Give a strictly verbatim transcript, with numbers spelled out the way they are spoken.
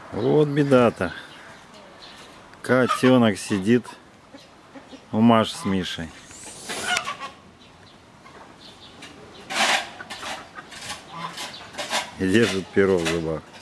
Вот беда-то. Котенок сидит у Маши с Мишей. И держит перо в зубах.